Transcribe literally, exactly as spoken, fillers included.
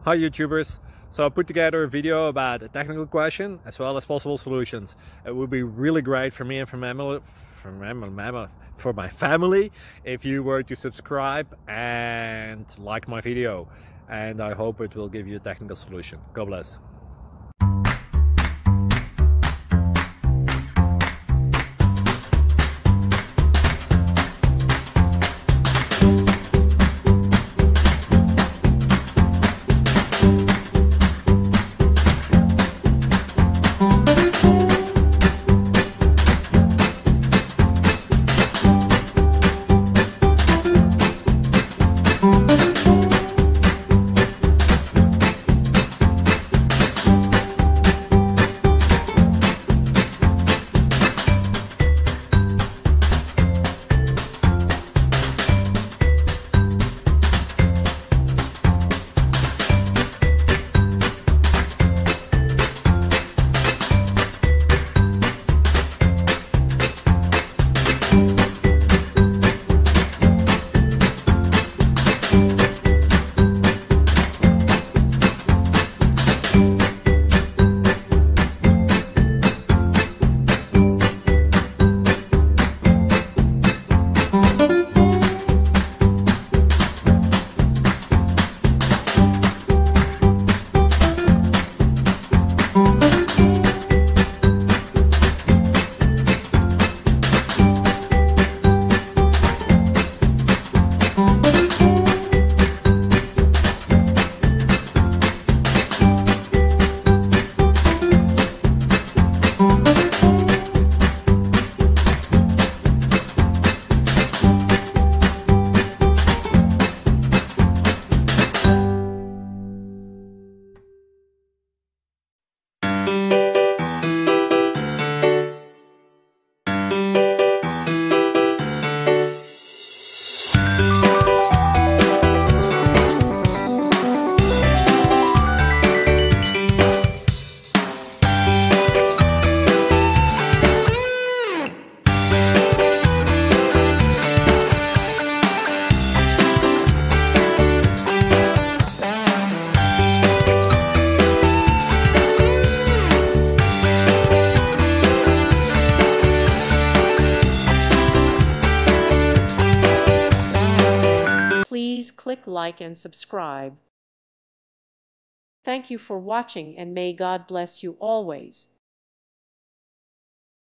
Hi YouTubers! So I put together a video about a technical question as well as possible solutions. It would be really great for me and for my family, for my, for my family if you were to subscribe and like my video. And I hope it will give you a technical solution. God bless. Please click like and subscribe. Thank you for watching and may God bless you always.